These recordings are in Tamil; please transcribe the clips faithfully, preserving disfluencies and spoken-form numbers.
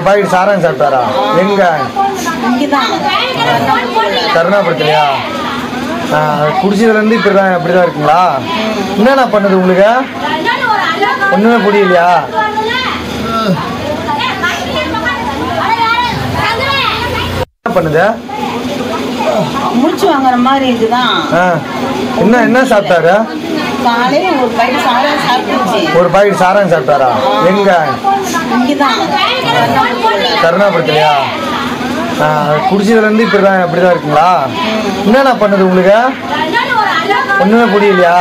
பாக்கெட் சாராயம் சாப்பிட்டாரா? எங்க? கருணாபுரத்துலையா? குடிச்சதுலேருந்து இப்படி தான் இப்படி தான் இருக்குங்களா? என்னண்ணா பண்ணுது உங்களுக்கு? ஒன்றுமே புரியலையா? என்ன பண்ணுது? முடிச்சு வாங்குற மாதிரி இருக்குதான். என்ன என்ன சாப்பிட்டாரு? காலையில ஒரு பாக்கெட் சாராயம் சாப்பிட்டுச்சு. ஒரு பாக்கெட் சாராயம் சாப்பிட்டாரா? எங்க? கருணாபுரத்துலையா? குடிச்சதுலேருந்து இப்படி தான் இப்படி தான் இருக்குங்களா? என்னண்ணா பண்ணுது உங்களுக்கு? ஒன்றுமே புரியலையா?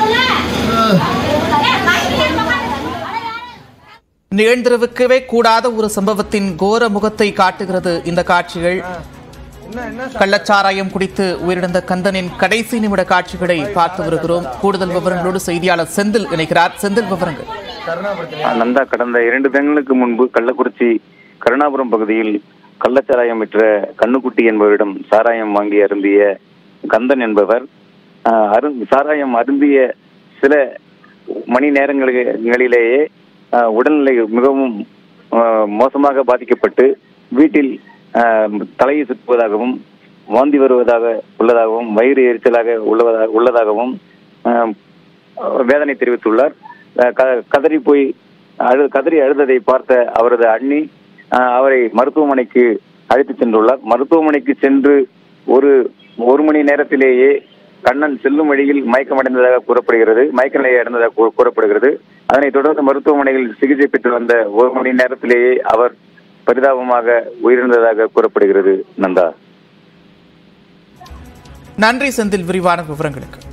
நிகழ்ந்திருக்கவே கூடாத ஒரு சம்பவத்தின் கோர முகத்தை காட்டுகிறது இந்த காட்சிகள். கள்ளச்சாராயம் குடித்து உயிரிழந்த கந்தனின் கடைசி நிமிட காட்சிகளை பார்த்து வருகிறோம். கூடுதல் விவரங்களோடு செய்தியாளர் செந்தில் இணைக்கிறார். செந்தில், விவரங்கள். நந்தா, கடந்த இரண்டு தினங்களுக்கு முன்பு கள்ளக்குறிச்சி கருணாபுரம் பகுதியில் கள்ளச்சாராயம் விற்ற கண்ணுக்குட்டி என்பவரிடம் சாராயம் வாங்கி அருந்திய கந்தன் என்பவர் சாராயம் அருந்திய சில மணி நேரங்களிலேயே உடல்நிலை மிகவும் மோசமாக பாதிக்கப்பட்டு வீட்டில் தலையை சுற்றுவதாகவும் வாந்தி வருவதாக உள்ளதாகவும் வயிறு எரிச்சலாக உள்ளதாக உள்ளதாகவும் வேதனை தெரிவித்துள்ளார். கதறி போய் அழு கதறி அழுததை பார்த்த அவரது அண்ணி அவரை மருத்துவமனைக்கு அழைத்து சென்றுள்ளார். மருத்துவமனைக்கு சென்று ஒரு ஒரு மணி நேரத்திலேயே கண்ணன் செல்லும் வழியில் மயக்கமடைந்ததாக கூறப்படுகிறது மயக்க நிலையை அடைந்ததாக கூறப்படுகிறது. அதனைத் தொடர்ந்து மருத்துவமனையில் சிகிச்சை பெற்று வந்த ஒரு மணி நேரத்திலேயே அவர் பரிதாபமாக உயிரிழந்ததாக கூறப்படுகிறது. நந்தா, நன்றி செந்தில், விரிவான விவரங்களுக்கு.